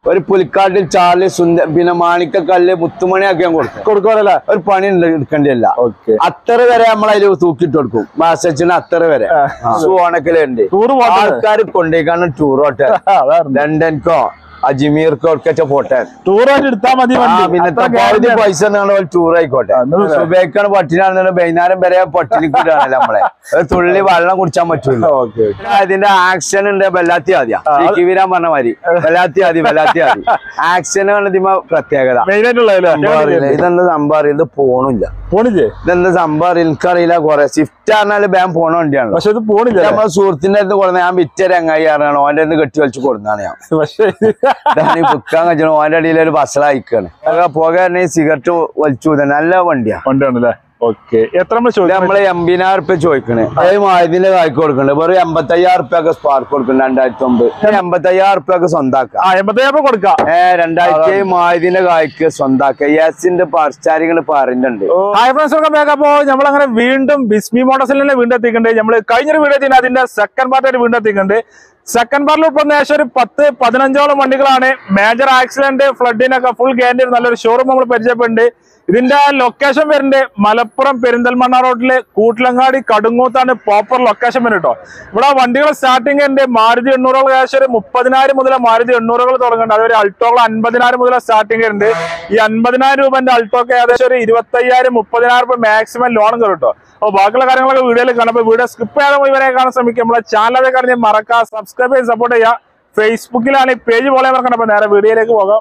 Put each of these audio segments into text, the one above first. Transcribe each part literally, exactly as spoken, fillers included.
ഒരു പുലിക്കാട്ടിൽ ചാർലി സുന്ദ പിന്നെ മാണിക്കക്കല്ല് മുത്തുമണിയൊക്കെ ഞാൻ കൊടുക്കും കൊടുക്കാറല്ല ഒരു പണി എടുക്കേണ്ടിയല്ല അത്ര വരെ നമ്മൾ അതിൽ തൂക്കിട്ട് കൊടുക്കും മാസച്ചിന് അത്ര വരെ ഓണക്കലുണ്ട് ആൾക്കാർ കൊണ്ടേക്കാണ് ടൂർ ഹോട്ടൽ ലണ്ടൻക്കോ അജ്മീർക്കോ ഒക്കെ പോട്ടെ ടൂറായിട്ട് എടുത്താൽ മതി പിന്നെ പൈസ ടൂർ ആയിക്കോട്ടെ സുബേക്കാണ് പട്ടിനാണെന്ന് വൈകുന്നേരം വരെ പട്ടിണിക്കൂടാണല്ലോ നമ്മളെ ഒരു തുള്ളി വെള്ളം കുടിച്ചാൻ പറ്റൂല ഇതിന്റെ ആക്ഷൻ ഉണ്ട് വെല്ലാത്തി ആദ്യം വീരാൻ പറഞ്ഞ മാതിരി വെല്ലാത്തി ആദ്യ വെല്ലാത്തി ആദ്യം ആക്ഷൻ ആണ് ഇതിമ പ്രത്യേകത ഇതെന്താ സംഭവം ഇത് പോണില്ല പോണില്ലേ ഇതെന്താ സംഭവം എനിക്കറിയില്ല കുറെ സ്വിഫ്റ്റ് പറഞ്ഞാല് ബാൻ പോണ വണ്ടിയാണ് പക്ഷെ ഇത് പോണില്ല നമ്മളെ സുഹൃത്തിന്റെ അടുത്ത് കൊടുന്ന ഞാൻ വിറ്റ രംഗായി അറിയണം ഓന്റെ അടുത്ത് കെട്ടി വലിച്ചു കൊടുന്നാണ് ഞാൻ പക്ഷേ ബുക്കാൻ കഴിച്ചു ഓന്റെ അടിയിൽ ഒരു ബസ്സളായിക്കാണ് പോകാൻ സിഗരറ്റ് വലിച്ചു നല്ല വണ്ടിയാ വണ്ടിയാണല്ലേ ഓക്കെ എത്ര നമ്മള് എൺപതിനായിരം റുപ്യ ചോദിക്കണേ അതേ മായതിന്റെ കായ്ക്ക് കൊടുക്കണ്ടേ വെറും എൺപത്തയ്യായിരം റുപ്യൊക്കെ സ്പാർക്ക് കൊടുക്കണം രണ്ടായിരത്തി ഒമ്പത് എൺപത്തയ്യായിരം റുപ്യൊക്കെ സ്വന്താക്കാം കൊടുക്കാം ഏഹ് രണ്ടായിരത്തി മായതിന്റെ കായ്ക്ക് സ്വന്താക്കാം യാസിന്റെ പാർച്ചാരികൾ പറയുന്നുണ്ട് അപ്പോ നമ്മളങ്ങനെ വീണ്ടും ബിസ്മി മോട്ടോഴ്സിൽ വീണ്ടും എത്തിക്കണ്ട് നമ്മള് കഴിഞ്ഞൊരു വീഡിയോ ചെയ്യുന്നത് അതിന്റെ സെക്കൻഡ് പാർട്ടായിട്ട് വീണ്ടും എത്തിക്കണ്ട് സെക്കൻഡ് പാർട്ടിൽ ഇപ്പൊ ഏകദേശം ഒരു പത്ത് പതിനഞ്ചോളം വണ്ടികളാണ് മേജർ ആക്സിഡന്റ് ഫ്ലഡിനൊക്കെ ഫുൾ ഗ്യാരണ്ടി നല്ലൊരു ഷോറൂം നമ്മൾ പരിചയപ്പെടുന്നുണ്ട് ഇതിന്റെ ലൊക്കേഷൻ വരുന്നുണ്ട് മലപ്പുറം പെരിന്തൽമണ്ണ റോഡില് കൂട്ടിലങ്ങാടി കടുങ്ങൂത്താണ് പ്രോപ്പർ ലൊക്കേഷൻ വരുന്നത് കേട്ടോ ഇവിടെ വണ്ടികൾ സ്റ്റാർട്ടിംഗ് ഉണ്ട് മാരുതി എണ്ണൂറുകൾ ഏകദേശം ഒരു മുപ്പതിനായിരം മുതൽ മാരുതി എണ്ണൂറുകൾ തുടങ്ങുന്നുണ്ട് അതുപോലെ അൾട്ടോകൾ അൻപതിനായിരം മുതൽ സ്റ്റാർട്ടിംഗ് ഉണ്ട് ഈ അൻപതിനായിരം രൂപന്റെ അൾട്ടോക്ക് ഏകദേശം ഒരു ഇരുപത്തയ്യായിരം മുപ്പതിനായിരം രൂപ മാക്സിമം ലോൺ കയറും കേട്ടോ അപ്പോൾ ബാക്കിയുള്ള കാര്യങ്ങളൊക്കെ വീഡിയോയിൽ കാണാം അപ്പോൾ വീഡിയോ സ്കിപ്പ് ചെയ്യാതെ മുഴുവനെ കാണാൻ ശ്രമിക്കുക നമ്മളെ ചാനൽ അതേ കാര്യം മറക്കാം സബ്സ്ക്രൈബ് ചെയ്ത് സപ്പോർട്ട് ചെയ്യുക ഫേസ്ബുക്കിലാണ് ഈ പേജ് പോലെ മറക്കണം അപ്പോൾ നേരെ വീഡിയോയിലേക്ക് പോകാം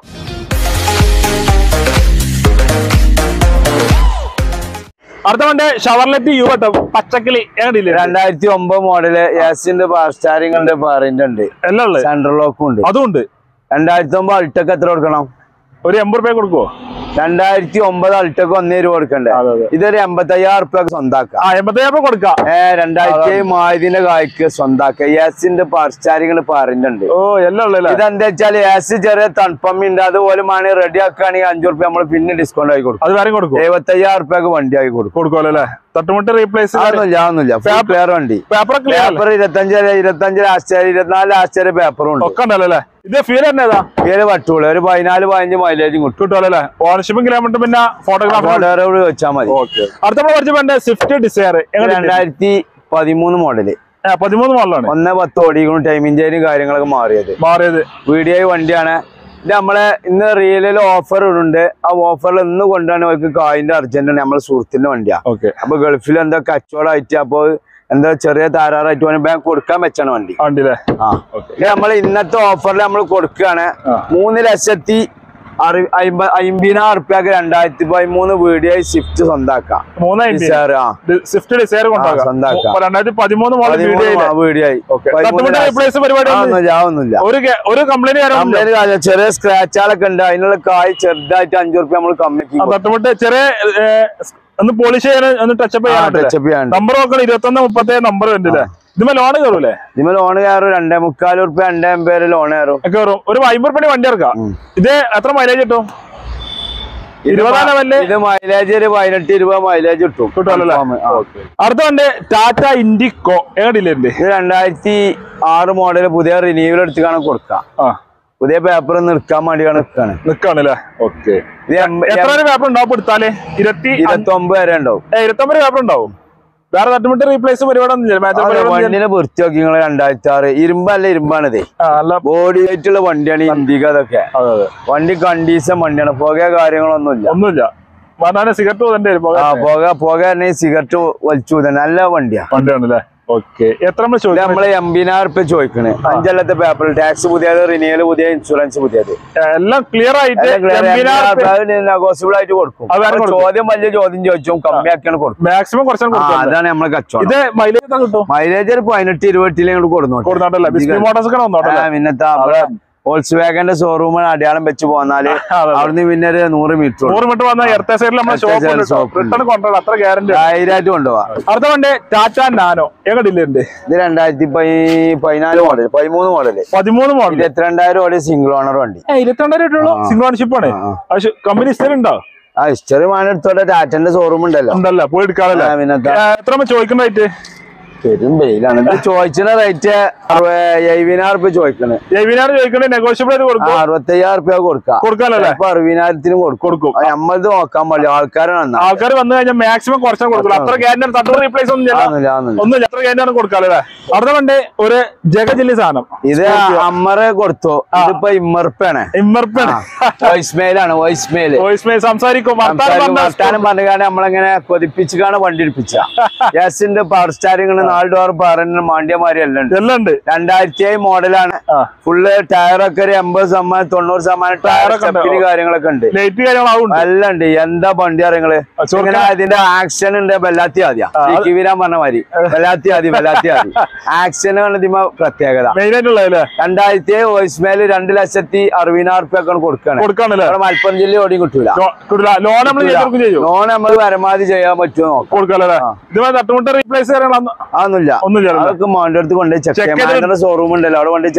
അടുത്ത വണ്ടി ഷവർലെറ്റ് യു കേട്ടോ പച്ചക്കിളി എങ്ങനെയില്ലേ രണ്ടായിരത്തി ഒമ്പത് മോഡല് യാസിന്റെ സ്റ്റാരിംഗിന്റെ പറയുന്നുണ്ട് എല്ലാം സെൻട്രൽ ലോക്കും ഉണ്ട് അതുണ്ട് രണ്ടായിരത്തി ഒമ്പത് അൾട്ടക്ക് എത്ര കൊടുക്കണം ഒരു എൺപത് രൂപ കൊടുക്കുവോ രണ്ടായിരത്തി ഒമ്പത് അൾട്ടക്ക് ഒന്നേ രൂപ കൊടുക്കണ്ടേ ഇതൊരു എൺപത്തയ്യായിരം റുപ്യക്ക് സ്വന്താക്കാം എൺപത്തയ്യായിരം കൊടുക്കാം ഏഹ് രണ്ടായിരത്തി മായതിന്റെ കായ്ക്ക് സ്വന്താക്കാം യാസിന്റെ പാർച്ചാരികൾ പറയുന്നുണ്ട് ഓ എല്ലാം ഇതെന്താ വെച്ചാൽ യാസ് ചെറിയ തണുപ്പമ്മിണ്ട് അതുപോലെ മണി റെഡി ആക്കുകയാണെങ്കിൽ അഞ്ചു റുപ്യ നമ്മൾ പിന്നെ ഡിസ്കൗണ്ട് ആയി കൊടുക്കും അത് വേറെ കൊടുക്കും എഴുപത്തയ്യായിരം റുപ്യക്ക് വണ്ടി ആക്കി കൊടുക്കും കൊടുക്കുമല്ലോ അല്ലേ തട്ടുമുട്ട് റീപ്ലേസ് ആവുന്നില്ല ക്ലിയർ വണ്ടി പേപ്പർ ഇരുപത്തഞ്ച് ഇരുപത്തഞ്ച് ആശ്ചര്യ ഇരുപത്തിനാല് ആശ്ചര്യ പേപ്പറും ഉണ്ട് ഒക്കെ ഉണ്ടല്ലോ ഇത് ഫീൽ തന്നെതാ ഫീല് പറ്റുള്ളൂ ഒരു പതിനാല് പതിനഞ്ച് മൈലേജും കിട്ടുമല്ലോ ഓണർഷിപ്പും കിലോമീറ്റർ പിന്നെ ഫോട്ടോഗ്രാഫർ വെച്ചാൽ മതി അടുത്ത സ്വിഫ്റ്റ് ഡിസയർ രണ്ടായിരത്തി പതിമൂന്ന് മോഡല് പതിമൂന്ന് മോഡലാണ് ഒന്നേ പത്ത് ഓടിക്കണം ടൈമിംഗ് ചെയിനും കാര്യങ്ങളൊക്കെ മാറിയത് മാറിയത് വീഡിയോ വണ്ടിയാണ് ഇത് നമ്മളെ ഇന്ന് റിയലിൽ ഓഫർ ഉണ്ട് ആ ഓഫറിൽ ഇന്ന് കൊണ്ടാണ് അവർക്ക് കായിന്റെ അർജന്റ് നമ്മളെ സുഹൃത്തിന്റെ വണ്ടിയാ അപ്പൊ ഗൾഫിൽ എന്താ കച്ചവടമായിട്ട് അപ്പൊ എന്താ ചെറിയ താരാറായിട്ട് ബാങ്ക് കൊടുക്കാൻ വെച്ചാണ് വണ്ടി ആ നമ്മൾ ഇന്നത്തെ ഓഫറിൽ നമ്മൾ കൊടുക്കുകയാണ് മൂന്ന് ലക്ഷത്തി അമ്പതിനായിരം റുപ്യക്ക് രണ്ടായിരത്തി പതിമൂന്ന് വീഡിയോ സ്വിഫ്റ്റ് സ്വന്താക്കാം ചെറിയ സ്ക്രാച്ചുകളൊക്കെ ഉണ്ട് അതിനുള്ള കായ് ചെറുതായിട്ട് അഞ്ചു റുപ്യ നമ്മൾ കമ്മി ചെറിയ ഒന്ന് പോളിഷ് ചെയ്യാൻ ഒന്ന് ടച്ചപ്പ് ചെയ്യാൻ നമ്പർ നോക്കണം ഇരുപത്തി ഒന്ന് മുപ്പത്തേഴ് നമ്പർ ഉണ്ടല്ലേ ഇതിമേ ലോണ് കയറൂലേ ഇതിമേ ലോണ് കയറും രണ്ടേ മുക്കാൽ റുപ്യ രണ്ടേ അമ്പത് ലോൺ കയറും കയറും ഒരു അമ്പത് റുപ്യ വണ്ടി ഇറക്കാം ഇത് എത്ര മൈലേജ് കിട്ടും ഇത് മൈലേജ് ഒരു പതിനെട്ട് ഇരുപത് മൈലേജ് കിട്ടും കിട്ടുമല്ലോ അടുത്ത വണ്ടി ടാറ്റ ഇൻഡിക്കോ എങ്ങനെയില്ലേ ഇത് രണ്ടായിരത്തി ആറ് മോഡല് പുതിയ റിന്യൂവൽ എടുത്ത് കൊടുക്കാം പുതിയ പേപ്പർ നിൽക്കാൻ വേണ്ടിയാണ് നിൽക്കാണ് നിൽക്കാണല്ലേ ഓക്കെ എത്ര പേപ്പർ ഉണ്ടാവും എടുത്താല് ഇരുപത്തി ഇരുപത്തി ഒമ്പത് വരെ ഉണ്ടാവും ഇരുപത്തി ഒമ്പത് പേപ്പർ ഉണ്ടാവും വേറെ തട്ടുമുട്ട് റീപ്ലേസ് പരിപാടി വണ്ടിനെ വൃത്തി നോക്കി നിങ്ങൾ രണ്ടായിരത്തി ആറ് ഇരുമ്പല്ല ഇരുമ്പാണിതേ ബോഡി ആയിട്ടുള്ള വണ്ടിയാണ് ഇന്ത്യക്ക് അതൊക്കെ വണ്ടി കണ്ടീഷൻ വണ്ടിയാണ് പുക കാര്യങ്ങളൊന്നുമില്ല ഒന്നുമില്ല സിഗരറ്റ് പുക പുക സിഗരറ്റ് വലിച്ചു നല്ല വണ്ടിയാ വണ്ടിയാണല്ലേ ഓക്കെ എത്ര നമ്മള് എൺപതിനായിരം റുപ്യ ചോദിക്കണേ അഞ്ചല്ലത്തെ പേപ്പർ ടാക്സ് പുതിയത് റിന്യൂവൽ പുതിയ ഇൻഷുറൻസ് പുതിയത് എല്ലാം ക്ലിയർ ആയിട്ട് നെഗോസിബിൾ ആയിട്ട് കൊടുക്കും ചോദ്യം വലിയ ചോദ്യം ചോദിച്ചു കമ്മിയാക്കിയാണ് കൊടുക്കും മാക്സിമം കുറച്ച് അതാണ് നമ്മളെ കച്ചവടം ഇത് മൈലേജ് കിട്ടും മൈലേജ് ഒരു പതിനെട്ട് ഇരുപത്തിലേക്ക് കൊടുക്കുന്നു പിന്നത്തെ വോൾസ് വാഗന്റെ ഷോറൂം അടയാളം വെച്ച് പോന്നാല് അവിടുന്ന് പിന്നെ ഒരു നൂറ് മീറ്റർ നൂറ് മീറ്റർ ധൈര്യമായിട്ട് കൊണ്ടുപോവാ അടുത്ത വണ്ടി ടാറ്റ നാനോ എങ്ങനെയുണ്ട് ഇത് രണ്ടായിരത്തി പതിനാല് മോഡൽ പതിമൂന്ന് മോഡല് പതിമൂന്ന് മോഡൽ ഇരുപത്തിരണ്ടായിരം ഓടി സിംഗിൾ ഓണർ വണ്ടി ഇരുപത്തിരണ്ടായിരം സിംഗിൾ ഓണർഷിപ്പ് ആണ് കമ്പനി ഹിസ്റ്ററി ഉണ്ടോ ആ ഹിസ്റ്ററി മാനെടുത്തോടെ ടാറ്റന്റെ ഷോറൂം ഉണ്ടല്ലോ ഉണ്ടല്ലോ പോയി എടുക്കാറല്ലേ എത്ര ചോദിക്കണ്ടായിട്ട് പെരും വെയിലാണ് ഇത് ചോദിച്ച റേറ്റ് എഴുപതിനായിരം റുപ്യ ചോദിക്കണേ എഴുപതിനായിരം ചോദിക്കണേ നെഗോഷ്യബിൾ കൊടുക്കും അറുപത്തയ്യായിരം റുപ്യ കൊടുക്കാം കൊടുക്കാനല്ലേ ഇപ്പൊ അറുപതിനായിരത്തിനും കൊടുക്കും നമ്മളത് നോക്കാൻ പാടില്ല ആൾക്കാരാണ് ആൾക്കാർ വന്നു കഴിഞ്ഞാൽ മാക്സിമം കുറച്ചാൽ കൊടുക്കും അത്ര ഗ്യാരണ്ടി തട്ടൂർ റീപ്ലേസ് ഒന്നും ഒന്നും എത്ര ഗ്യാരണ്ടിയാണ് കൊടുക്കാല്ലേ അടുത്ത വണ്ടി ഒരു ജഗജില്ലി സാധനം ഇത് അമ്മറ് കൊടുത്തു ഇതിപ്പോ ഇമ്മർപ്പാണ് ഇമ്മർപ്പാണ് വോയിസ്മെയിലാണ് വോയിസ്മെയിൽ വോയിസ്മെയിൽ സംസാരിക്കും വർത്താനം പറഞ്ഞാണ് നമ്മളെങ്ങനെ കൊതിപ്പിച്ചാണ് വണ്ടി എടുപ്പിച്ച യാസിന്റെ പവർ സ്റ്റാരിങ് നാല് ഡോർ പറഞ്ഞ മാണ്ടിയമാരി എല്ലാം ഉണ്ട് എല്ലാം ഉണ്ട് രണ്ടായിരത്തി ഏഴ് മോഡലാണ് ഫുള്ള് ടയറൊക്കെ ഒരു എൺപത് ശതമാനം തൊണ്ണൂറ് ശതമാനം ടയറൊക്കെ കാര്യങ്ങളൊക്കെ ഉണ്ട് ലൈറ്റ് കാര്യങ്ങളാവും എല്ലാം ഉണ്ട് എന്താ വണ്ടി അറിയങ്ങള് ഇങ്ങനെ ഇതിന്റെ ആക്ഷൻ ഉണ്ട് ബെല്ലാത്തി ആദ്യ വീരാൻ പറഞ്ഞ മാതിരി ബെല്ലാത്തി ആദ്യ ബെല്ലാത്തി ആദ്യ ആക്ഷൻ ആണ് ഇതിമ പ്രത്യേകത രണ്ടായിരത്തി ഏഴ് വോയിസ്മേല് രണ്ട് ലക്ഷത്തി അറുപതിനായിരം റുപ്യ കൊടുക്കാണ് മലപ്പുറം ജില്ല ഓടി കിട്ടൂല ലോൺ നമ്മൾ പരമാവധി ചെയ്യാൻ പറ്റുമോ അതൊന്നുമില്ല അതൊക്കെ മോന്റെ അടുത്ത് കൊണ്ട് ചെക്ക് ഷോറൂം ഉണ്ടല്ലോ അവിടെ കൊണ്ട്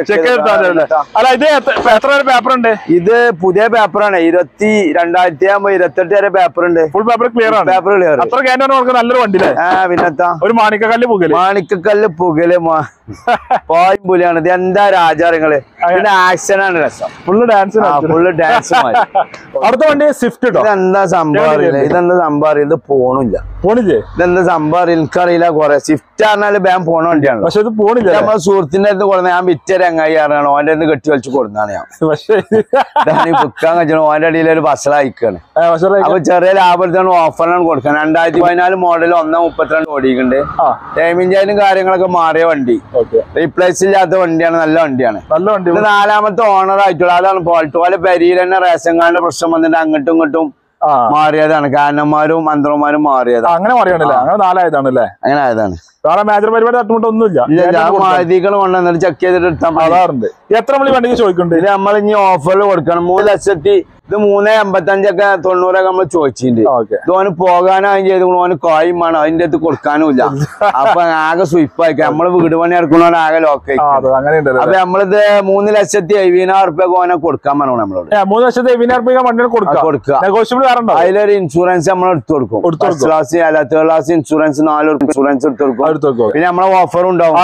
ചെക്ക്. ഇത് പുതിയ പേപ്പറാണ് ഇരുപത്തി രണ്ടായിരത്തി ആകുമ്പോ ഇരുപത്തെട്ട് വരെ പേപ്പർ ഉണ്ട് ഫുൾ പേപ്പർ ക്ലിയർ ആണ് പേപ്പർ ക്ലിയർ നല്ലൊരു വണ്ടി ആ പിന്നെത്താ ഒരു മാണിക്കക്കല്ല് പുകല് മാണിക്കക്കല്ല് പുകല് പോയും പുലിയാണ് ഇത് എന്താ രാജാറിങ്ങള് ഇതിന്റെ ആക്ഷൻ ആണ് രസം ഫുള്ള് ഡാൻസ് ഫുള്ള് ഡാൻസ് അടുത്ത വണ്ടി സ്വിഫ്റ്റ് ഇതെന്താ സംഭവം അറിയില്ല ഇതെന്താ സംഭവം അറിയില്ല ഇത് പോണില്ല പോണില്ലേ ഇതെന്താ സംഭവം എനിക്കറിയില്ല കൊറേ സ്വിഫ്റ്റ് പറഞ്ഞാല് ബാൻ പോണ വണ്ടിയാണ് പക്ഷെ ഇത് പോണില്ല നമ്മളെ സുഹൃത്തിന്റെ അടുത്ത് കൊടുന്ന ഞാൻ വിറ്റ രംഗായി അറിയണം ഓന്റെ അടുത്ത് കെട്ടി വലിച്ചു കൊടുന്നാണ് ഞാൻ പക്ഷേ ബുക്കാൻ കഴിച്ചു ഓന്റെ അടിയിൽ ഒരു ബസ്സിലായിക്കാണ് അപ്പൊ ചെറിയ ലാഭത്തിന് ഓഫറാണ് കൊടുക്കാൻ രണ്ടായിരത്തി പതിനാല് മോഡൽ ഒന്നേ മുപ്പത്തിരണ്ട് ഓടിക്കുന്നുണ്ട് ടൈമിഞ്ചായാലും കാര്യങ്ങളൊക്കെ മാറിയ വണ്ടി റീപ്ലേസ് ഇല്ലാത്ത വണ്ടിയാണ് നല്ല വണ്ടിയാണ് നല്ല വണ്ടി നാലാമത്തെ ഓണർ ആയിട്ടുള്ള അതാണ് ഫോൾട്ട് പോലെ പെരിയിൽ തന്നെ റേഷൻ കാർഡിന്റെ പ്രശ്നം വന്നിട്ട് അങ്ങോട്ടും ഇങ്ങോട്ടും മാറിയതാണ് കാരണന്മാരും മന്ത്രന്മാരും മാറിയതാണ് അങ്ങനെ മാറിയാണല്ലേ അങ്ങനെ നാലായതാണല്ലേ അങ്ങനെ ആയതാണ് വേറെ മേജർ പരിപാടി തട്ടുമുട്ടൊന്നുമില്ല മാതികൾ കൊണ്ടുവന്നിട്ട് ചെക്ക് ചെയ്തിട്ട് എടുത്താൽ എത്ര മണി വണ്ടിക്ക് ചോദിക്കുന്നുണ്ട് ഇത് നമ്മൾ ഇനി ഓഫറിൽ കൊടുക്കണം മൂന്ന് ലക്ഷത്തി ഇത് മൂന്ന് എൺപത്തഞ്ചൊക്കെ തൊണ്ണൂറൊക്കെ നമ്മൾ ചോദിച്ചിട്ടുണ്ട് ഇത് ഓന് പോകാനും ചെയ്ത് ഓന് കോയും വേണം അതിന്റെ അടുത്ത് കൊടുക്കാനും ഇല്ല അപ്പൊ ആകെ സ്വിപ്പായിക്ക നമ്മള് വീട് പണി ഇറക്കണോണ്ട് ആകെ ലോക്കായി അപ്പൊ നമ്മളിത് മൂന്ന് ലക്ഷത്തി എഴുപതിനായിരം റുപ്യ ഓനെ കൊടുക്കാൻ പറഞ്ഞു നമ്മളോട് മൂന്ന് ലക്ഷത്തി എഴുപതിനായിരം വണ്ടി കൊടുക്കുക അതിലൊരു ഇൻഷുറൻസ് നമ്മൾ എടുത്തു കൊടുക്കും first class third class insurance നാല് ഇൻഷുറൻസ് എടുത്തു കൊടുക്കും പിന്നെ നമ്മളെ ഓഫർ ഉണ്ടാവും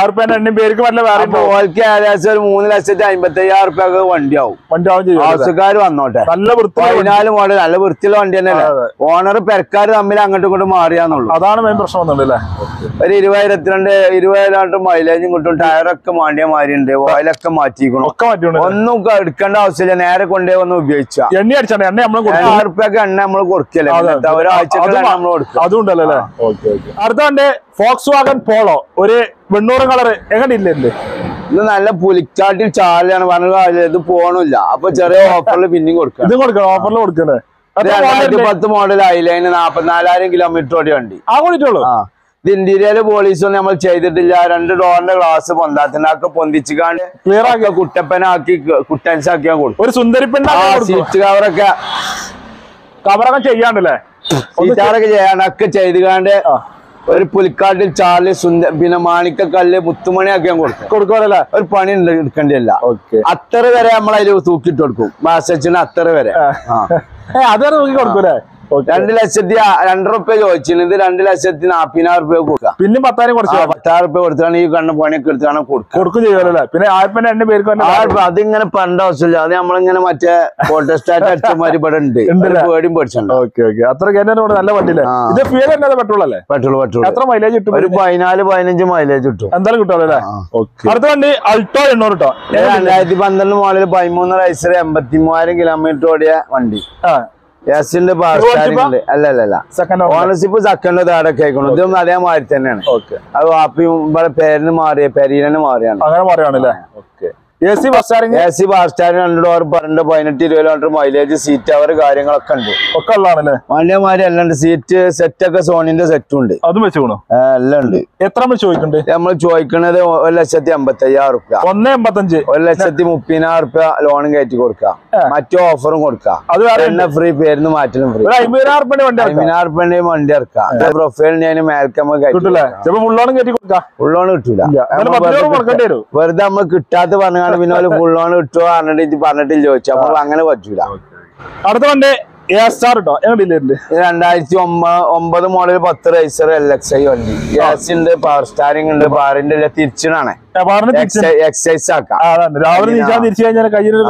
ഓൾക്ക് ഏകദേശം ഒരു മൂന്ന് ലക്ഷത്തി അമ്പത്തി അയ്യായിരം റുപ്യ വണ്ടിയാവും ആവശ്യക്കാർ വന്നോട്ടെ പതിനാല് മോഡൽ നല്ല വൃത്തിയുള്ള വണ്ടി തന്നെയല്ലേ ഓണർ പെരക്കാര് തമ്മിൽ അങ്ങോട്ടും ഇങ്ങോട്ടും മാറിയാന്നുള്ളൂ അതാണ് മെയിൻ പ്രശ്നം ഒരു ഇരുപത് ഇരുപത്തിരണ്ട് ഇരുപതിനായിട്ട് മൈലേജും കിട്ടും ടയറൊക്കെ മാണ്ടിയ മാറിയുണ്ട് ഓയിലൊക്കെ മാറ്റിക്കണം ഒന്നും എടുക്കേണ്ട ആവശ്യമില്ല നേരെ കൊണ്ടേ ഒന്ന് ഉപയോഗിച്ചാ എണ്ണ അടിച്ചാണ് എണ്ണ ആയിരം റുപ്യൊക്കെ എണ്ണ നമ്മള് കൊടുക്കല്ലേ ഒരാഴ്ച നമ്മൾ കൊടുക്കും അതുകൊണ്ടല്ലേ അടുത്ത വണ്ടി ഫോക്സ് വാഗൺ പോളോ ഒരു വെണ്ണൂറ് കളർ എങ്ങനെ ഇല്ലേ ഇത് നല്ല പുലിക്കാട്ടിൽ ചാലാണ് പറഞ്ഞ ഇത് പോണില്ല അപ്പൊ ചെറിയ ഓഫറിൽ പിന്നെയും കൊടുക്കാം ഇത് കൊടുക്കണം ഓഫറിൽ കൊടുക്കണേ രണ്ടായിരത്തി പത്ത് മോഡൽ ആയില്ല നാപ്പത്തിനാലായിരം കിലോമീറ്റർ ഓടി വണ്ടി ആ കൂടിയിട്ടുള്ളൂ ഇത് ഇന്റീരിയർ പോളീസൊന്നും നമ്മൾ ചെയ്തിട്ടില്ല രണ്ട് ഡോറിന്റെ ഗ്ലാസ് പൊന്താത്തിനൊക്കെ പൊന്തിച്ചുകാണ്ട് ക്ലിയർ ആക്കി കുട്ടപ്പനാക്കി കുട്ടൻസ് ആക്കിയാ കൊടുക്കും ഒരു സുന്ദരിപ്പെണ്ണ സീറ്റ് കവറൊക്കെ കവറൊക്കെ ചെയ്യാണ്ടല്ലേ സീറ്റ് കവറൊക്കെ ചെയ്യാനൊക്കെ ചെയ്തുകാണ്ട് ഒരു പുലിക്കാട്ടിൽ ചാർലി സുന്ദ പിന്നെ മാണിക്കക്കല്ല് മുത്തുമണിയാക്കിയാൻ കൊടുക്കും കൊടുക്കുമല്ലേ ഒരു പണി എടുക്കേണ്ടിയല്ല അത്ര വരെ നമ്മൾ അതിൽ തൂക്കിട്ട് കൊടുക്കും മാസച്ചിന് അത്ര വരെ അത് തൂക്കി കൊടുക്കൂലേ രണ്ട് ലക്ഷത്തി രണ്ടര റുപ്യ ചോദിച്ചിരുന്നു ഇത് രണ്ട് ലക്ഷത്തി നാപ്പതിനായിരം റുപ്യ കൊടുക്കാം പിന്നെ പത്തായിരം കൊടുക്കാം പത്തായിരം റുപ്യ കൊടുത്താണ് ഈ കണ്ണ പണിയൊക്കെ എടുത്താണ് കൊടുക്കും ചെയ്യുമല്ലേ പിന്നെ ആയിരം രണ്ട് പേർക്ക് അതിങ്ങനെ പണ്ട ആവശ്യമില്ല അത് നമ്മളിങ്ങനെ മറ്റേ ഫോട്ടോസ്റ്റാറ്റ് അടിച്ചമാരി ഇവിടെ ഉണ്ട് പേടിയും പേടിച്ചുണ്ട് അത്ര നല്ല വണ്ടിയില്ലേ ഇത് ഫ്യൂൽ പെട്രോൾ അല്ലേ പെട്രോൾ പെട്രോൾ എത്ര മൈലേജ് കിട്ടും ഒരു പതിനാല് പതിനഞ്ച് മൈലേജ് കിട്ടും എന്തായാലും കിട്ടുമല്ലേ അടുത്ത വണ്ടി അൾട്ടോ എണ്ണൂറ് കേട്ടോ രണ്ടായിരത്തി പന്ത്രണ്ട് മോഡൽ പതിമൂന്ന് റൈസർ എൺപത്തി മൂവായിരം കിലോമീറ്റർ ഓടിയ വണ്ടി യാസിന്റെ അല്ല അല്ല ഓണർഷിപ്പ് സെക്കൻഡ് തേർഡൊക്കെ ആയിക്കോളും ഇതൊന്നും അതേമാതിരി തന്നെയാണ് അത് വാപ്പിയും ഇവിടെ പേരിന് മാറിയ പെരീനെ മാറിയാണ് അങ്ങനെ മാറിയാണല്ലേ A C bus A C bus stand രണ്ട് ഡോർ പന്ത്രണ്ട് പതിനെട്ട് ഇരുപത് കിലോമീറ്റർ മൈലേജ് സീറ്റ് അവർ കാര്യങ്ങളൊക്കെ ഉണ്ട് ഒക്കെ ഉള്ളതാണല്ലേ വണ്ടിയമാരി എല്ലാം ഉണ്ട് സീറ്റ് സെറ്റ് ഒക്കെ സോണിന്റെ സെറ്റും ഉണ്ട് അതും വെച്ചോണോ എല്ലാം ഉണ്ട് എത്ര നമ്മൾ ചോദിക്കണ്ടേ നമ്മൾ ചോദിക്കുന്നത് ഒരു ലക്ഷത്തി എൺപത്തി അയ്യായിരം റുപ്യ ഒന്ന് എൺപത്തഞ്ച് ഒരു ലക്ഷത്തി മുപ്പതിനായിരം റുപ്യ ലോണും കയറ്റി കൊടുക്കാം മറ്റു ഓഫറും കൊടുക്കാം അത് എണ്ണ ഫ്രീ പേരിന് മാറ്റലും ഫ്രീ അമ്പതിനായിരം അമ്പതിനായിരം റുപ്യ വണ്ടി ഇറക്കാം പ്രൊഫൈലിന് ഞാൻ മേൽക്കമ്മ ഫുള്ളോണും കയറ്റി കൊടുക്കാം ഫുള്ളോണ് കിട്ടൂല വെറുതെ നമ്മൾ കിട്ടാത്ത പറഞ്ഞാൽ പിന്നെ ഫുൾ ഓൺ കിട്ടുമോ പറഞ്ഞിട്ട് പറഞ്ഞിട്ട് ചോദിച്ചു അപ്പൊ അങ്ങനെ പറ്റൂല അടുത്ത വണ്ടി സ്റ്റാർ കേട്ടോ എങ്ങനെയുണ്ട് രണ്ടായിരത്തി ഒമ്പത് മോഡൽ പത്ത് റൈസർ എൽ എക്സ് ഐ വണ്ടി ഗ്യാസ് ഉണ്ട് പവർ സ്റ്റാരിംഗ് ഉണ്ട് ബാറിന്റെ എല്ലാം തിരിച്ചിടാണ് എക്സൈസ് ആക്കാം രാവിലെ തിരിച്ചു കഴിഞ്ഞാൽ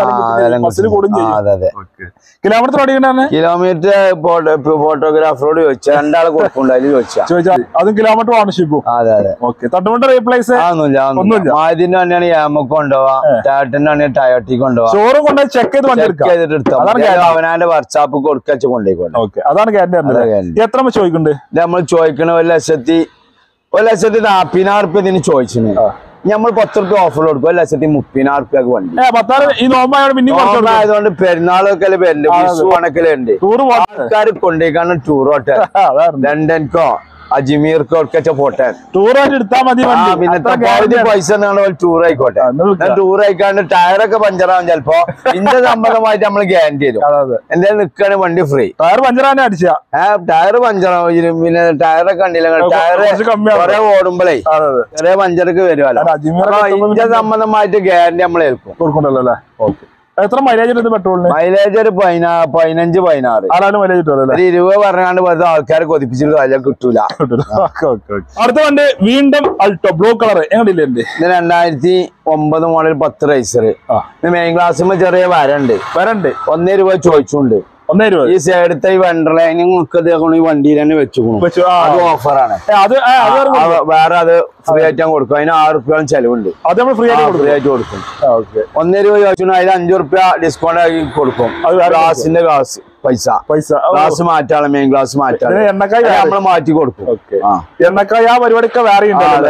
കിലോമീറ്റർ ഓടിക്കണേ കിലോമീറ്റർ ഫോട്ടോഗ്രാഫറോട് ചോദിച്ചാൽ രണ്ടാളെ കൊടുക്കണ്ട അതിൽ ചോദിച്ചാൽ അതും കിലോമീറ്റർ ഓണർഷിപ്പും അതെ അതെ തട്ടുകൊണ്ട് റീപ്ലേസ് ഒന്നുമില്ല ആദ്യന്റെ തന്നെയാണ് യാമക്ക് കൊണ്ടുപോവാ ടാറ്റിന്റെ ആണെങ്കിൽ ടയോട്ടിക്ക് കൊണ്ടുപോവാ ഷോറൂം കൊണ്ട് ചെക്ക് ചെയ്ത് ചെയ്തിട്ട് എടുത്താൽ അവനാന്റെ വർക്ക്ഷോപ്പ് കൊടുക്കച്ച് കൊണ്ടുപോയിക്കോട്ടെ അതാണ് എത്ര ചോദിക്കുന്നുണ്ട് നമ്മൾ ചോദിക്കണ ഒരു ലക്ഷത്തി ഒരു ലക്ഷത്തി നാപ്പതിനായിരം റുപ്യ ഇതിന് ചോദിച്ചിന് നമ്മൾ പത്ത് റുപ്യ ഓഫർ കൊടുക്കും ഒരു ലക്ഷത്തി മുപ്പതിനായിരം റുപ്യക്ക് വണ്ടി ആയതുകൊണ്ട് പെരുന്നാളൊക്കെ വരുന്നുണ്ട് വിഷു കണക്കില് ഉണ്ട് ആൾക്കാർ കൊണ്ടേക്കാണ് ടൂർ ഹോട്ടൽ ലണ്ടൻക്കോ അജ്മീർക്കോ ഒക്കെ പോട്ടെ ടൂറായിട്ട് എടുത്താൽ മതി പിന്നെ പൈസ ടൂർ ആയിക്കോട്ടെ ടൂർ ആയിക്കാണ്ട് ടയറൊക്കെ പഞ്ചറാവും ചിലപ്പോ ഇതിന്റെ സംബന്ധമായിട്ട് നമ്മൾ ഗ്യാരണ്ടി തരും എന്തായാലും നിൽക്കാണ് വണ്ടി ഫ്രീ ടയർ പഞ്ചറാനെ അടിച്ച ഏഹ് ടയർ പഞ്ചറാവും പിന്നെ ടയറൊക്കെ കണ്ടില്ല ടയർ കുറെ ഓടുമ്പോഴേ ചെറിയ പഞ്ചറൊക്കെ വരുമല്ലോ ഇതിന്റെ സംബന്ധമായിട്ട് ഗ്യാരണ്ടി നമ്മൾ ഏൽക്കും കൊടുക്കണ്ടല്ലോ അല്ലേ ഓക്കെ എത്ര മൈലേജ് ഉണ്ട് പെട്രോളിന് മൈലേജ് ഒരു പതിനഞ്ച് പതിനാറ് മൈലേജ് ഒരു ഇരുപത് പറഞ്ഞാണ്ട് വെറുതെ ആൾക്കാരെ കൊതിപ്പിച്ചിട്ട് കാര്യം കിട്ടൂല അടുത്ത വണ്ടി വീണ്ടും അൾട്ടോ ബ്ലൂ കളർ എങ്ങനെയില്ലേ ഇത് രണ്ടായിരത്തി ഒമ്പത് മോഡൽ പത്ത് റൈസർ മെയിൻ ക്ലാസ്സിൽ ചെറിയ വരണ്ട് വരണ്ട് ഒന്നേ രൂപ ചോദിച്ചുണ്ട് ഈ സൈഡത്തെ ഈ വെണ്ടർലൈനിങ് ഈ വണ്ടിയിൽ തന്നെ വെച്ചു അത് ഓഫറാണ് വേറെ അത് ഫ്രീ ആയിട്ട് കൊടുക്കും അതിന് ആറ് റുപ്യോളം ചെലവുണ്ട് അത് നമ്മൾ ഫ്രീ ആയിട്ട് ഫ്രീ ആയിട്ട് കൊടുക്കും ഒന്നേ രൂപ ചോദിച്ചു അതിന് അഞ്ചു റുപ്യ ഡിസ്കൗണ്ട് ആക്കി കൊടുക്കും ഗ്ലാസിന്റെ ഗ്ലാസ് പൈസ പൈസ ഗ്ലാസ് മാറ്റാണ് മെയിൻ ഗ്ലാസ് മാറ്റാണ് എണ്ണക്കായ നമ്മൾ മാറ്റി കൊടുക്കും എണ്ണക്കായ ആ പരിപാടിയൊക്കെ വേറെ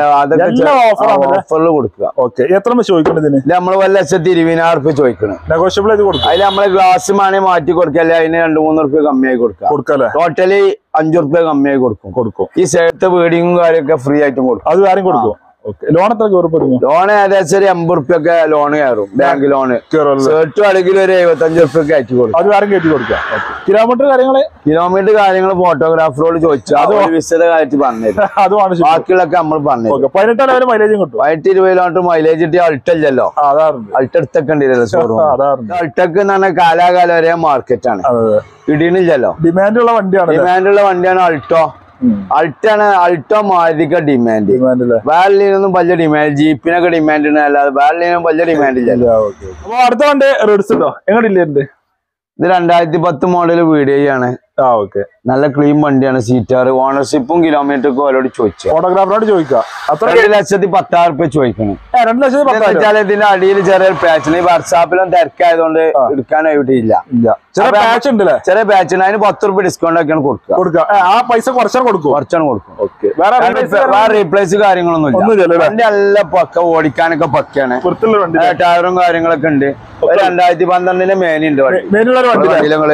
ഓഫറിൽ കൊടുക്കുക ഓക്കെ എത്ര ചോദിക്കുന്നതിന് നമ്മൾ ഒരു ലക്ഷത്തി ഇരുപതിനായിരം റുപ്യ ചോദിക്കണം നെഗോഷ്യബിൾ ചെയ്ത് കൊടുക്കും അതിൽ നമ്മള് ഗ്ലാസ് മാണി മാറ്റി കൊടുക്കല്ലേ അതിന് രണ്ടു മൂന്ന് റുപ്യ കമ്മിയായി കൊടുക്കുക കൊടുക്കല്ലേ ടോട്ടലി അഞ്ചു റുപ്യ കമ്മിയായി കൊടുക്കും കൊടുക്കും ഈ സൈഡത്തെ വീഡിങ്ങും കാര്യമൊക്കെ ഫ്രീ ആയിട്ടും കൊടുക്കും അത് വേറെയും കൊടുക്കും ലോൺ എത്ര ലോൺ ഏകദേശം ഒരു എൺപത് റുപ്യൊക്കെ ലോൺ കയറും ബാങ്ക് ലോണ് ഷർട്ടും അല്ലെങ്കിൽ ഒരു എഴുപത്തി അഞ്ചു റുപ്യൊക്കെ അയച്ചു കൊടുക്കും അത് വേറെ കയറ്റി കൊടുക്കാം കിലോമീറ്റർ കാര്യങ്ങള് കിലോമീറ്റർ കാര്യങ്ങൾ ഫോട്ടോഗ്രാഫറോട് ചോദിച്ചു അത് വിശദ കാര്യത്തിൽ പറഞ്ഞത് അത് ബാക്കിയുള്ളൊക്കെ നമ്മൾ പറഞ്ഞു പതിനെട്ട് മൈലേജും കിട്ടും പതിനെട്ട് ഇരുപത് കിലോമീറ്റർ മൈലേജ് കിട്ടിയ അൾട്ടല്ലോ അൾട്ട എടുത്തൊക്കെ ഉണ്ടല്ലോ ഷോറൂം അൾട്ടക്ക് എന്ന് പറഞ്ഞാൽ കാലാകാലം ഒരേ മാർക്കറ്റാണ് ഇടിയണില്ലല്ലോ ഡിമാൻഡുള്ള വണ്ടിയാണ് ഡിമാൻഡുള്ള വണ്ടിയാണ് അൾട്ടോ അൾട്ടാണ് അൾട്ടോ മാതിരിക്ക ഡിമാൻഡ് വേറെയൊന്നും വലിയ ഡിമാൻഡ് ജീപ്പിനൊക്കെ ഡിമാൻഡ് ഉണ്ട് അല്ലാതെ വേറെയൊന്നും വലിയ ഡിമാൻഡ് ഇല്ല. അപ്പൊ അടുത്ത വണ്ടി റെഡ്സ് ഉണ്ടോ എങ്ങനെയില്ലേ ഇത് രണ്ടായിരത്തി പത്ത് മോഡൽ വീഡിയോ ആണ്. നല്ല ക്ലീൻ വണ്ടിയാണ്. സീറ്റാർ ഓണർഷിപ്പും കിലോമീറ്ററും അവരോട് ചോദിച്ചു ഫോട്ടോഗ്രാഫറോട് ചോദിക്കാം. അത്ര രണ്ട് ലക്ഷത്തി പത്തായിരം റുപ്യ ചോദിക്കണം. രണ്ട് ലക്ഷത്തി ഇതിന്റെ അടിയിൽ ചെറിയ പാച്ച് ഈ വാട്സാപ്പിലും തിരക്കായതുകൊണ്ട് എടുക്കാൻ എവിടെയില്ല. ചെറിയ പാച്ച് ഉണ്ടല്ലേ? ചെറിയ പാച്ച് ഉണ്ട്. അതിന് പത്ത് റുപ്യ ഡിസ്കൗണ്ട് ഒക്കെയാണ് കൊടുക്കുക. കൊടുക്കുക ആ പൈസ കുറച്ചാണ് കൊടുക്കും കുറച്ചാണ് കൊടുക്കും. വേറെ റീപ്ലേസ് കാര്യങ്ങളൊന്നും ഇല്ല. വണ്ടി നല്ല പക്ക ഓടിക്കാനൊക്കെ പക്കയാണ്. ടയറും കാര്യങ്ങളൊക്കെ ഉണ്ട്. രണ്ടായിരത്തി പന്ത്രണ്ടിന്റെ മേനുണ്ട് വണ്ടികള്.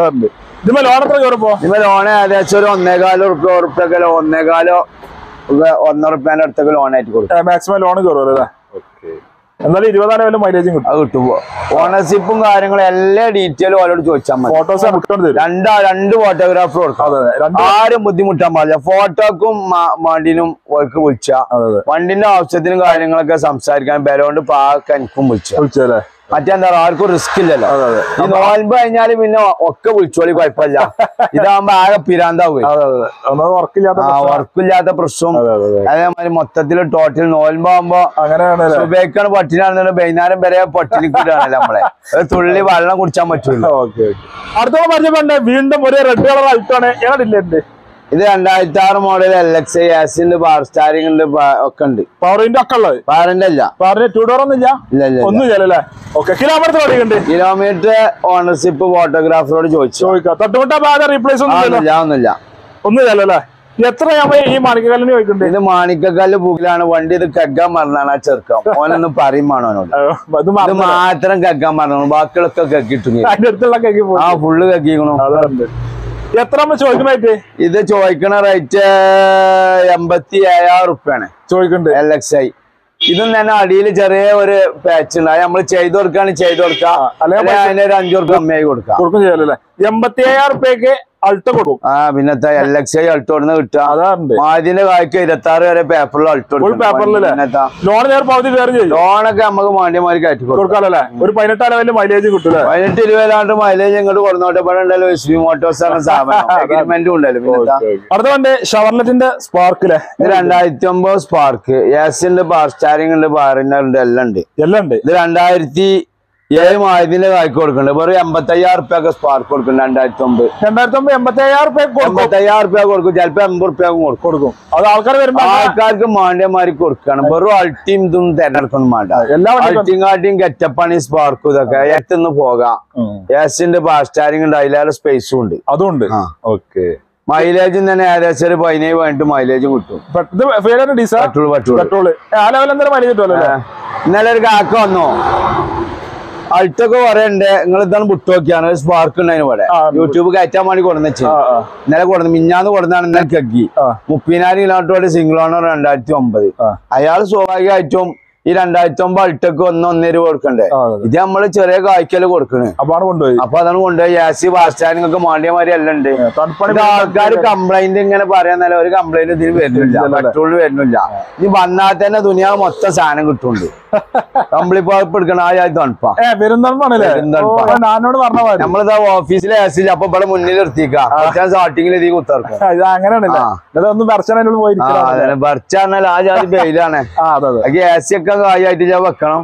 ലോൺ ഏകദേശം ഒരു ഒന്നേകാലോ റുപ്യ ഉറുപ്പ്യൊക്കെ ഒന്നേകാലോ ഒന്നര റുപ്യേന്റെ അടുത്തൊക്കെ ലോൺ ആയിട്ട് കൊടുക്കും. മാക്സിമം ലോൺ കയറുമല്ലോ. എന്നാലും ഇരുപതായിരം മൈലേജും കിട്ടും. ഓണർഷിപ്പും കാര്യങ്ങളും എല്ലാ ഡീറ്റെയിലും അവരോട് ചോദിച്ചാൽ മതി. ഫോട്ടോസ് രണ്ടാ രണ്ട് ഫോട്ടോഗ്രാഫർ കൊടുക്കാം. ആരും ബുദ്ധിമുട്ടാൻ പാടില്ല. ഫോട്ടോക്കും വണ്ടിനും അവർക്ക് വിളിച്ച വണ്ടിന്റെ ആവശ്യത്തിനും കാര്യങ്ങളൊക്കെ സംസാരിക്കാൻ ബലോണ്ട് പാക്ക് എനിക്കും വിളിച്ചല്ലേ. മറ്റെന്താ ആർക്കും റിസ്ക് ഇല്ലല്ലോ. ഈ നോൽമ്പ് കഴിഞ്ഞാല് പിന്നെ ഒക്കെ വിളിച്ചോളി കുഴപ്പമില്ല. ഇതാകുമ്പോ ആകെ പിരാന്താവുക. വർക്കില്ലാത്ത പ്രശ്നവും അതേമാതിരി മൊത്തത്തില് ടോട്ടൽ നോൽമ്പാകുമ്പോ സുബേക്കാണ് പട്ടിനാണെന്നുണ്ട് വൈകുന്നേരം വരെ പട്ടിണിക്കൂടാണല്ലോ നമ്മളെ. തുള്ളി വെള്ളം കുടിച്ചാൻ പറ്റൂല. അടുത്തോളം പറഞ്ഞ വീണ്ടും ഒരു റെഡ് കളർ ആയിട്ടാണ് ഏടില്ലേ. ഇത് രണ്ടായിരത്തി ആറ് മോഡൽ എൽ എക്സ് യാസിൻ പവർ സ്റ്റാരിംഗ് ഉണ്ട് ഒക്കെ ഉണ്ട്. പവറിന്റെ ഒക്കെ ഉള്ളത് പവറിന്റെ അല്ല. പവറിന്റെ ടൂ ഡോർ ഒന്നും ഇല്ല ഒന്നും ഇല്ലല്ലേ. കിലോമീറ്റർ ഓടിക്കുന്നുണ്ട്. കിലോമീറ്റർ ഓണർഷിപ്പ് ഫോട്ടോഗ്രാഫറോട് ചോദിച്ചു ചോദിക്കാം. തൊട്ടുമുട്ട ഭാഗം റീപ്ലേസ് ഒന്നുമില്ല ഒന്നുമില്ല ഒന്നുമില്ലല്ലേ. എത്ര ഈ മാണിക്കക്കല്ലിന് ചോദിക്കുന്നുണ്ട്. ഇത് മാണിക്കക്കല്ല് പൂക്കിലാണ് വണ്ടി. ഇത് കഗ്ഗാൻ മറന്നാണ് ആ ചെറുക്കം. ഓനൊന്നും പറയുമാണോ ഇത് മാത്രം കഗ്ഗാൻ മറന്നു. ബാക്കികളൊക്കെ കഗ്ഗിട്ടു. അതിന്റെ അടുത്തുള്ള കഗ്ഗി ആ ഫുള്ള് കഗ്ഗിക്കണു. എത്ര ചോദിക്കുന്ന ഇത് ചോദിക്കണ റേറ്റ് എൺപത്തി ഏഴായിരം റുപ്യാണ് ചോദിക്കുന്നുണ്ട്. എൽ എക്സ് ഐ ഇതും തന്നെ അടിയിൽ ചെറിയ ഒരു പാച്ച് ഉണ്ട്. അത് നമ്മള് ചെയ്ത് കൊടുക്കാണ് ചെയ്ത് കൊടുക്കാം. അല്ലെങ്കിൽ അതിന് ഒരു അഞ്ചു റുപ്യ കമ്മിയായി കൊടുക്കാം. കൊടുക്കും ചെയ്യല്ലേ. എൺപത്തി ഏഴായിരം റുപ്യക്ക് അൾട്ടോ കൊടുക്കും. ആ പിന്നത്തെ എൽ എക്സ് ഐ അൾട്ടോ കിട്ടുക. അതാണ്ട് മാതിന്റെ കായ്ക്ക് ഇരുപത്തി ആറ് വരെ പേപ്പറിൽ അൾട്ടോ പേപ്പറിലല്ലേ ലോൺ നേരം പകുതി കയറി ചെയ്യും. ലോണൊക്കെ നമുക്ക് മാന്യമാര് കയറ്റി കൊടുക്കാല്ലേ. ഒരു പതിനെട്ടാം ലെവലിൽ മൈലേജ് കിട്ടൂല. പതിനെട്ട് ഇരുപതാണ്ട് മൈലേജ് ഇങ്ങോട്ട് കൊടുന്നോട്ടെ. ഇവിടെ ഉണ്ടല്ലോ ബിസ്മി മോട്ടോഴ്സ് ആണ് സ്ഥാപനം. അഗ്രിമെന്റും ഉണ്ടല്ലോ. അടുത്ത വണ്ടി ഷവർലെറ്റിന്റെ സ്പാർക്കിലെ ഇത് രണ്ടായിരത്തി ഒമ്പത് സ്പാർക്ക്. യാസിന്റെ ബാർ സ്റ്റാരിംഗ് ഉണ്ട്, ബാറിന്റെ ഉണ്ട്, എല്ലാം ഉണ്ട് എല്ലാം ഉണ്ട്. ഇത് രണ്ടായിരത്തി ഏഴ് മായതിന്റെ കായ്ക്ക് കൊടുക്കുന്നുണ്ട്. വെറും എൺപത്തി അയ്യായിരം റുപ്യൊക്കെ സ്പാർക്ക് കൊടുക്കും. രണ്ടായിരത്തി ഒമ്പത് രണ്ടായിരത്തി ഒമ്പത് എൺപത്തി അയ്യായിരം റുപ്യ എൺപത്തി അയ്യായിരം റുപ്യ കൊടുക്കും. ചിലപ്പോ എൺപത് റുപ്യ കൊടുക്കും. അത് ആൾക്കാർ വരുമ്പോ ആൾക്കാർക്ക് മാണ്ടിയമാരി കൊടുക്കണം. വെറും അൾട്ടിയും ഇതും തെരഞ്ഞെടുക്കൊന്നും വേണ്ട. അൾട്ടിയും കാട്ടിയും ഗെറ്റപ്പാണ് ഈ സ്പാർക്കും ഇതൊക്കെ. എത്തുന്ന് പോകാം. യാസിന്റെ ബാർ സ്റ്റാരിംഗ് ഉണ്ട്, അതിലേറെ സ്പേസും ഉണ്ട്. അതുണ്ട്. ഓക്കെ. മൈലേജും തന്നെ ഏകദേശം ഒരു പതിനേഴ് വേണ്ടിട്ട് മൈലേജും കിട്ടും. ഇന്നലെ ഒരു കാക്ക വന്നോ അൾട്ടൊക്കെ പറയണ്ടേ നിങ്ങൾ ഇതാണ് വിട്ടുനോക്കിയാണ് സ്പാർക്ക് ഉണ്ടായിരുന്നു ഇവിടെ. യൂട്യൂബ് കയറ്റാൻ വേണ്ടി കൊടുന്ന ഇന്നലെ കൊടുന്നു. മിഞ്ഞാന്ന് കൊടുന്നാണ് ഇന്നലെ കഗ്ഗി മുപ്പതിനായിരം കിലോമീറ്റർ സിംഗിൾ ഓണർ രണ്ടായിരത്തി ഒമ്പത്. അയാൾ സ്വാഭാവികമായിട്ടും ഈ രണ്ടായിരത്തി ഒമ്പത് അൾട്ടക്ക് ഒന്ന് ഒന്നര രൂപ കൊടുക്കണ്ടേ. ഇത് നമ്മള് ചെറിയ കായ്ക്കല് കൊടുക്കണേ. അപ്പൊ കൊണ്ടുപോയി അപ്പൊ അതാണ് കൊണ്ടുപോയി. യാസി ബാസ്റ്റാനിങ് ഒക്കെ മാണ്ടിയമാരി എല്ലാം ഉണ്ട്. ആൾക്കാർ കംപ്ലൈന്റ് ഇങ്ങനെ പറയാന്നല്ല ഒരു കംപ്ലൈന്റ് ഇതിന് വരുന്നില്ല, പെട്രോളിന് വരുന്നില്ല. ഇനി വന്നാൽ തന്നെ ദുനിയാവ് മൊത്തം സാധനം കിട്ടുന്നുണ്ട്. കമ്പിളിപ്പോ എടുക്കണം ആ തണുപ്പാ നമ്മളിതാ ഓഫീസിലെ യാസില്ല. അപ്പൊ ഇവിടെ മുന്നിൽ നിർത്തിക്കാം. സ്റ്റാർട്ടിങ്ങിൽ ഇതീ കുത്തിറക്കും. ബർച്ചാൽ ആ ജാതി വെയിലാണ്. ഗ്യാസിയൊക്കെ കായായിട്ട് ഞാൻ വെക്കണം.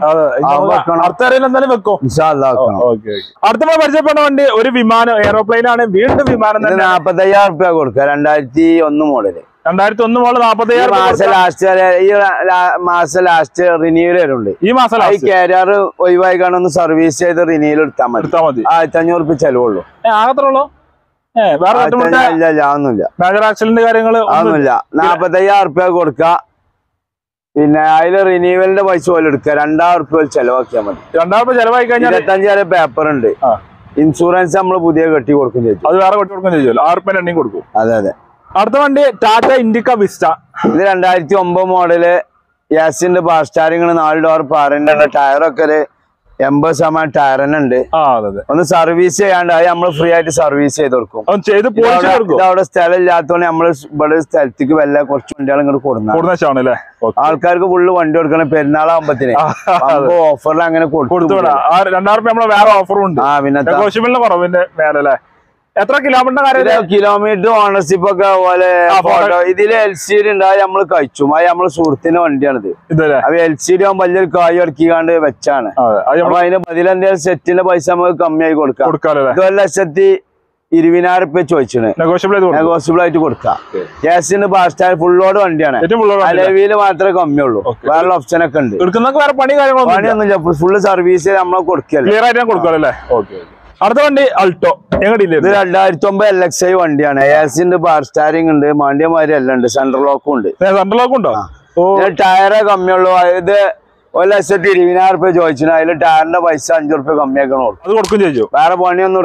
അടുത്ത പരിചയപ്പെട്ട വണ്ടി ഒരു വിമാനം എയറോപ്ലെയിൻ ആണ്. വീണ്ടും വിമാനം നാപ്പത്തി അയ്യായിരം റുപ്യ കൊടുക്കുക. രണ്ടായിരത്തി ഒന്ന് മോഡല്. രണ്ടായിരത്തി ഒന്ന് മോഡൽ നാപ്പത്തി അയ്യായിരം മാസം ലാസ്റ്റ് ഈ മാസം ലാസ്റ്റ് റിന്യൂവൽ വരുന്നുണ്ട്. ഈ മാസം ഈ കാരിയർ ഒഴിവായി കാണുന്ന സർവീസ് ചെയ്ത് റിന്യൂവൽ എടുത്താൽ മതി. എടുത്താൽ മതി. ആയിരത്തി അഞ്ഞൂറ് റുപ്യ ചെലവുള്ളൂ. ആകത്തുള്ളൂ. ആക്സിഡന്റ് കാര്യങ്ങൾ അതൊന്നുമില്ല. നാപ്പത്തി അയ്യായിരം റുപ്യ കൊടുക്കുക. പിന്നെ അതില് റിന്യൂവലിന്റെ പൈസ പോലെ എടുക്കുക. രണ്ടായിരം റുപ്യ ചെലവാക്കിയാൽ മതി. രണ്ടായിരം റുപ്യ ചെലവാക്കി കഴിഞ്ഞാൽ ഇരുപത്തഞ്ച് വരെ പേപ്പർ ഉണ്ട്. ഇൻഷുറൻസ് നമ്മൾ പുതിയ കെട്ടി കൊടുക്കും ചെയ്യും. അത് വേറെ കെട്ടി കൊടുക്കും ചെയ്യും. ആറ് റുപ്യ എണ്ണയും കൊടുക്കും. അതെ അതെ. അടുത്ത വണ്ടി ടാറ്റ ഇൻഡിക്ക വിസ്റ്റ. ഇത് രണ്ടായിരത്തി ഒമ്പത് മോഡല്. യാസിന്റെ ബാർ സ്റ്റാരിംഗ് നാല് ഡോർ പാറിന്റെ ടയറൊക്കെ ഒരു എൺപത് ശതമാനം ടയർ തന്നെ ഉണ്ട്. ഒന്ന് സർവീസ് ചെയ്യാണ്ടായി നമ്മൾ ഫ്രീ ആയിട്ട് സർവീസ് ചെയ്ത് കൊടുക്കും. അവിടെ സ്ഥലം ഇല്ലാത്തതുകൊണ്ട് നമ്മള് ഇവിടെ സ്ഥലത്തേക്ക് വല്ല കുറച്ച് വണ്ടികൾ ഇങ്ങോട്ട് കൊടുക്കണം. ആൾക്കാർക്ക് ഫുള്ള് വണ്ടി കൊടുക്കണം പെരുന്നാളാകുമ്പത്തിന്. ഓഫറിൽ അങ്ങനെ കൊടുത്തു. രണ്ടായിരം വേറെ ഓഫറും ഉണ്ട്. ആ പിന്നെ കുറവിന്റെ മേലെ എത്ര കിലോമീറ്റർ കിലോമീറ്റർ ഓണർഷിപ്പ് ഒക്കെ പോലെ ഇതില് എൽ സി ഡി ഉണ്ടായി നമ്മള് കഴിച്ചു. അത് നമ്മള് സുഹൃത്തിന്റെ വണ്ടിയാണിത്. അപ്പൊ എൽ സി ഡി ആകുമ്പോൾ വലിയൊരു കായ് ഇറക്കിക്കാണ്ട് വെച്ചാണ്. അപ്പൊ അതിന് പതിനെന്തേലും സെറ്റിന്റെ പൈസ നമുക്ക് കമ്മിയായി കൊടുക്കാം. ഒരു ലക്ഷത്തി ഇരുപതിനായിരം റുപ്യ ചോദിച്ചാണ്. നെഗോഷ്യബിൾ ആയിട്ട് കൊടുക്കാം. ഗ്യാസിന് ബാസ്റ്റാർ ഫുള്ളോട് വണ്ടിയാണ്. അലവിയില് മാത്രമേ കമ്മിയുള്ളൂ. വേറെ ഓപ്ഷൻ ഒക്കെ ഉണ്ട്. പണിയൊന്നുമില്ല. ഫുള്ള് സർവീസ് നമ്മളെ കൊടുക്കല്ലേ. അടുത്ത വണ്ടി അൾട്ടോ. ഇത് രണ്ടായിരത്തി ഒമ്പത് എൽ എക്സ് ഐ വണ്ടിയാണ്. ഗ്യാസിന്റെ ബാർ സ്റ്റാരിംഗ് ഉണ്ട്, മാണ്ടിയമാരി എല്ലാം ഉണ്ട്, സെൻട്രൽ ലോക്കും ഉണ്ട്. സെൻട്രൽ ലോക്കും ഉണ്ടോ? ടയറേ കമ്മിയുള്ളൂ. ഇത് ഒരു ലക്ഷത്തി ഇരുപതിനായിരം റുപ്യ ചോദിച്ചു. അതില് ടയറിന്റെ പൈസ അഞ്ചു റുപ്യ കമ്മിയാക്കണം. അത് കൊടുക്കും ചെയ്യും. വേറെ പണിയൊന്നും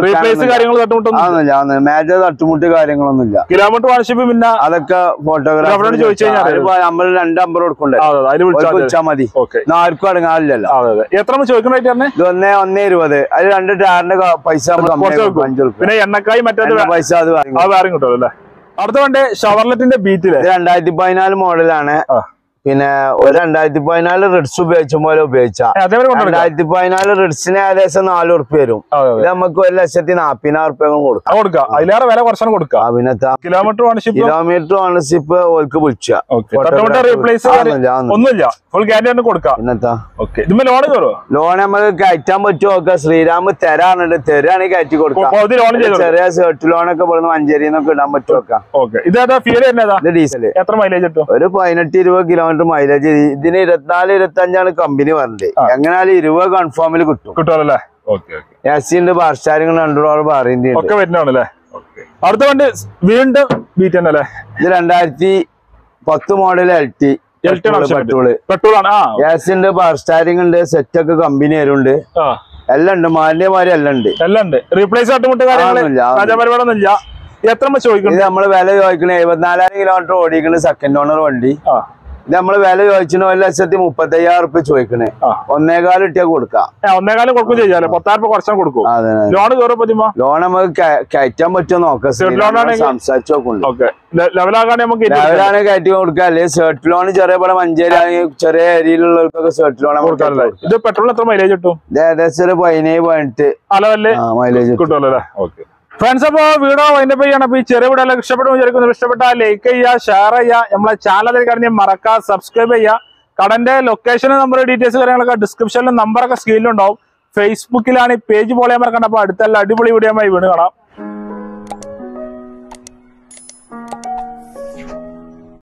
മേജർ തട്ടുമുട്ട് കാര്യങ്ങളൊന്നുമില്ല. കിലോമീറ്റർ വാർഷിപ്പ് പിന്നെ അതൊക്കെ ഫോട്ടോഗ്രാഫർ ചോദിച്ചു കഴിഞ്ഞാൽ നമ്മൾ രണ്ട് നമ്പർ കൊടുക്കണ്ടേ, വിളിച്ചാൽ മതി. ആർക്കും അടങ്ങാറില്ലല്ലോ. എത്ര ചോദിക്കണേ? ഇത് ഒന്നേ ഒന്നേ ഇരുപത്. അതിൽ രണ്ട് ടയറിന്റെ പൈസ അഞ്ചു റുപ്യ. പിന്നെ എണ്ണക്കായി മറ്റേ പൈസ അത് വേറെ കിട്ടും അല്ലേ. അടുത്ത വണ്ടി ഷവർലെറ്റിന്റെ ബീറ്റില്. രണ്ടായിരത്തി പതിനാല് മോഡലാണ്. പിന്നെ ഒരു രണ്ടായിരത്തി പതിനാല് റിഡ്സ് ഉപയോഗിച്ച പോലെ ഉപയോഗിച്ച രണ്ടായിരത്തി പതിനാല് റിഡ്സിന് ഏകദേശം നാല് ഉറുപ്പ്യ വരും. ഇത് നമുക്ക് ഒരു ലക്ഷത്തി നാപ്പതിനായിരം റുപ്യ കൊടുക്കാം. അതിലേറെ വില കുറച്ചാണ് കൊടുക്കുക. പിന്നത്തെ കിലോമീറ്റർ കിലോമീറ്റർ ഓണർഷിപ്പ് ഓൾക്ക് വിളിച്ച ഒന്നുമില്ല. ഫുൾ ഗ്യാരണ്ടി കൊടുക്കാം. പിന്നത്തെ ലോൺ കയറുമോ? ലോൺ നമുക്ക് കയറ്റാൻ പറ്റുമോ നോക്കാം. ശ്രീരാമ് തരാനുണ്ട്. തരാണെങ്കിൽ കയറ്റി കൊടുക്കാം. ചെറിയ സെർട്ട് ലോണൊക്കെ ഇവിടുന്ന് മഞ്ചേരിന്നൊക്കെ ഇടാൻ പറ്റുമോ? ഇത് ഡീസല്. എത്ര മൈലേജ് കിട്ടും? ഒരു പതിനെട്ട് ഇരുപത് കിലോമീറ്റർ മൈലേജ്. ഇതിന് ഇരുപത്തിനാല് ഇരുപത്തി അഞ്ചാണ് കമ്പനി പറഞ്ഞത്. എങ്ങനെയാലും ഇരുപത് കൺഫേമിൽ കിട്ടും. കിട്ടുമല്ലേ. യാസിന്റെ ബാർ സ്റ്റാരിംഗ് രണ്ടു ഡോർ ബാറിന്റെ ഒക്കെ വരുന്നതാണല്ലേ. അടുത്ത വണ്ടി വീണ്ടും ബീറ്റ് തന്നെ അല്ലേ. ഇത് രണ്ടായിരത്തി പത്ത് മോഡൽ എൽ ടി പെട്രോള്. യാസിന്റെ ബാർ സ്റ്റാരിംഗ് ഉണ്ട്. സെറ്റ് ഒക്കെ കമ്പനി വരുന്നുണ്ട്. എല്ലാം ഉണ്ട്. മാലിന്യമാരി എല്ലാം ഉണ്ട്. എല്ലാം ഉണ്ട്. റീപ്ലേസ് ആട്ടുമുട്ട് കാര്യങ്ങളൊന്നുമില്ല. എത്ര ചോദിക്കുന്നത്? നമ്മള് വില ചോദിക്കണേ എഴുപത്തിനാലായിരം കിലോമീറ്റർ ഓടിക്കുന്ന സെക്കൻഡ് ഓണർ വണ്ടി. ഇത് നമ്മള് വില ചോദിച്ചു ഒരു ലക്ഷത്തി മുപ്പത്തി അയ്യായിരം റുപ്യ ചോദിക്കണേ ഒന്നേകാലം ഇട്ടിയാ കൊടുക്കാം ഒന്നേകാലം കൊടുക്കും ചെയ്യാലോ പത്തായിരം രൂപ കുറച്ചാൽ കൊടുക്കും ലോൺ കയറുമ്പോ ലോൺ നമുക്ക് കയറ്റാൻ പറ്റുമോ നോക്കാം സംസാരിച്ചു നോക്കുന്നുണ്ട് ലെവലാകാൻ നമുക്ക് ലെവലാണ് കയറ്റി കൊടുക്കുക അല്ലെങ്കിൽ സെർട്ട് ലോൺ ചെറിയ പടം മഞ്ചേരി ചെറിയ ഏരിയയിലുള്ളവർക്കൊക്കെ സെർട്ട് ലോൺ കൊടുക്കാറില്ല. ഇത് പെട്രോൾ എത്ര മൈലേജ് കിട്ടും? ഇത് ഏകദേശം ഒരു പതിനേഴ് പതിനെട്ട് അലവല്ലേ മൈലേജ് കിട്ടുമല്ലോ അല്ലേ? ഓക്കെ ഫ്രണ്ട്സ്, അപ്പൊ വീഡിയോ അതിന്റെ ചെയ്യണം. അപ്പൊ ഈ ചെറിയ വീഡിയോ എല്ലാം ഇഷ്ടപ്പെട്ടു വിചാരിക്കുന്നു. ഇഷ്ടപ്പെട്ടാൽ ലൈക്ക് ചെയ്യുക, ഷെയർ ചെയ്യുക, നമ്മളെ ചാനൽ കഴിഞ്ഞ് മറക്കുക, സബ്സ്ക്രൈബ് ചെയ്യുക. കടന്റെ ലൊക്കേഷൻ നമ്പർ ഡീറ്റെയിൽസ് കാര്യങ്ങളൊക്കെ ഡിസ്ക്രിപ്ഷനിലും നമ്പറൊക്കെ സ്ക്രീനിലും ഉണ്ടാവും. ഫേസ്ബുക്കിലാണ് ഈ പേജ് പോലെ മറക്കണ്ട. അപ്പൊ അടുത്തല്ല അടിപൊളി വീഡിയോ വീണ് കാണാം.